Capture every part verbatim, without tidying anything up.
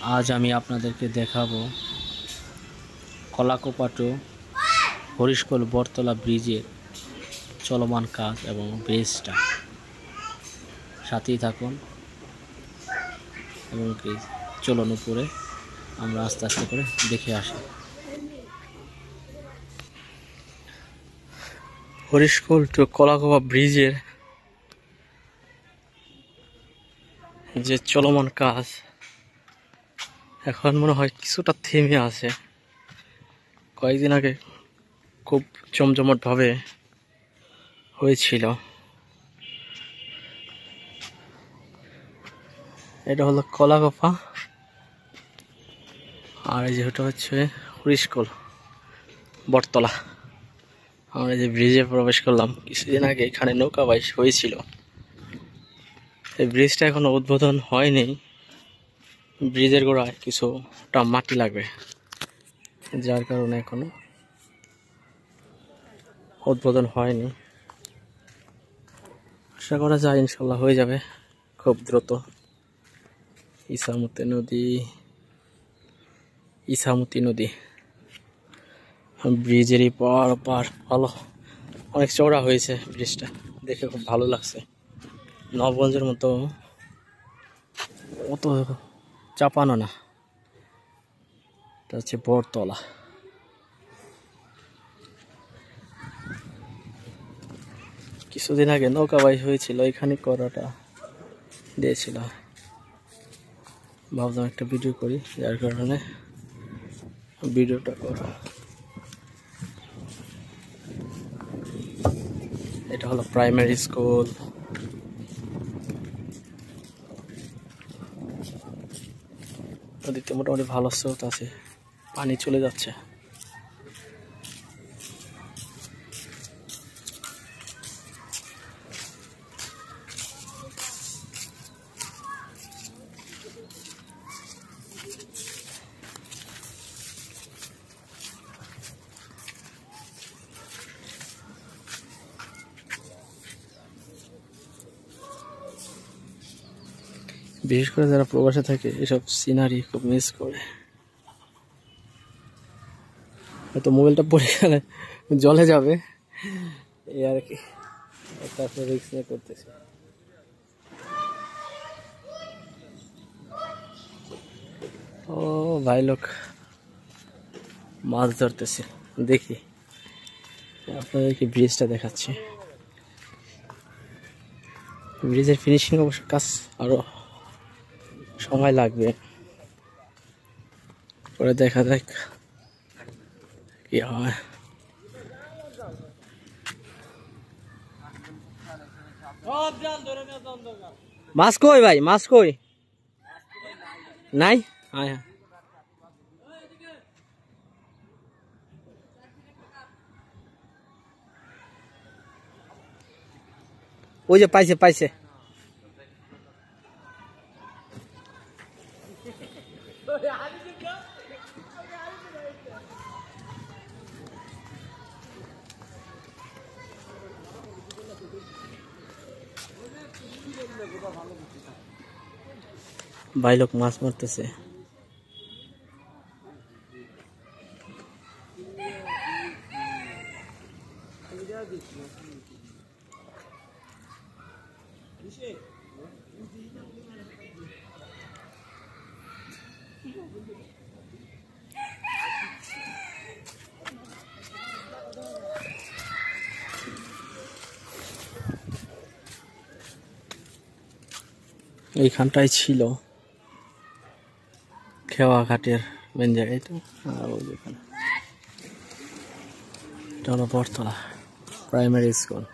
आज আমি আপনাদেরকে দেখাবো কলাকোপাটো হরিশকোল বটতলা ব্রিজের চলমান কাজ এবং ব্রিজটা। সাথেই থাকুন এবং কি চলুন উপরে আমরা আস্তে আস্তে করে দেখে আসি। হরিশকোল টু কলাকোপা ব্রিজের যে চলমান কাজ এখন মনে হয় কিছুটা থেমে আছে। কয়েকদিন আগে খুব জমজমাট ভাবে হয়েছিল। এটা হলো কলাকোপা আর এই যেটা হচ্ছে হরিশকোল বটতলা। আমরা যে ব্রিজে প্রবেশ করলাম কিছুদিন আগে, এখানে নৌকা বাইচ হয়েছিল। এই ব্রিজটা এখনো উদ্বোধন হয়নি। ব্রিজের গোড়ায় কিছুটা মাটি লাগবে, যার কারণে এখনো উদ্বোধন হয়নি। আশা করা যায় ইনশাল্লাহ হয়ে যাবে খুব দ্রুত। ইসামতি নদী ইসামতি নদী ব্রিজেরই পার পার ভালো, অনেক চওড়া হয়েছে ব্রিজটা, দেখে খুব ভালো লাগছে। নবগঞ্জের মতো অত চাপানো না, এটা হচ্ছে বটতলা। কিছুদিন আগে নৌকা বাইচ হয়েছিল, এখানে করাটা দিয়েছিল। ভাবলাম একটা ভিডিও করি, যার কারণে ভিডিওটা করো। এটা হলো প্রাইমারি স্কুল। নদীতে মোটামুটি ভালো স্রোত আছে, পানি চলে যাচ্ছে। বিশেষ করে যারা প্রবাসে থাকে এসব সিনারি খুব মিস করে। হয়তো মোবাইলটা পড়ে গেলে জলে যাবে, এই আর কি, তারপরে রিস্ক নিয়ে করতেছে। ও ভাই লোক মাছ ধরতেছে, দেখি আপনাদেরকে ব্রিজটা দেখাচ্ছি। ব্রিজের ফিনিশিং অবশ্য কাজ আরো সময় লাগবে, পরে দেখা যাক কি হয়। মাছ কই ভাই, মাছ কই নাই? হ্যাঁ, ওই যে পাইছে পাইছে। ভাই লোক মাছ মারতেছে। এইখানটাই ছিল খেওয়া ঘাটের মেন জায়গাটা, আর ওই যেখানে এটা হলো Battala primary school.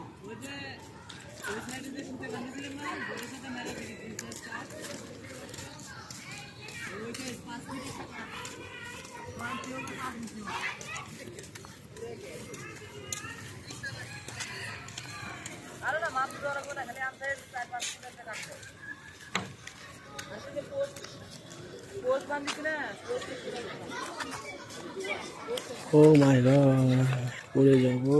Oh my God, পড়ে যাবো।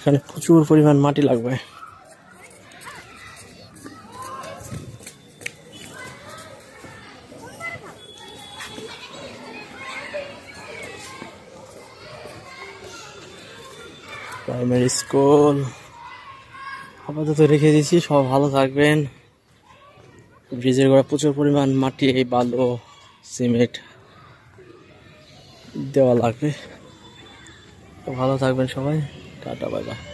এখানে প্রচুর পরিমাণ মাটি লাগবে। প্রাইমারি স্কুল আপাতত রেখে দিয়েছি, সব ভালো থাকবেন। ব্রিজের গোড়া প্রচুর পরিমাণ মাটি, বালু, সিমেন্ট দেওয়া লাগবে। ভালো থাকবেন সবাই, টাটা বাই বাই।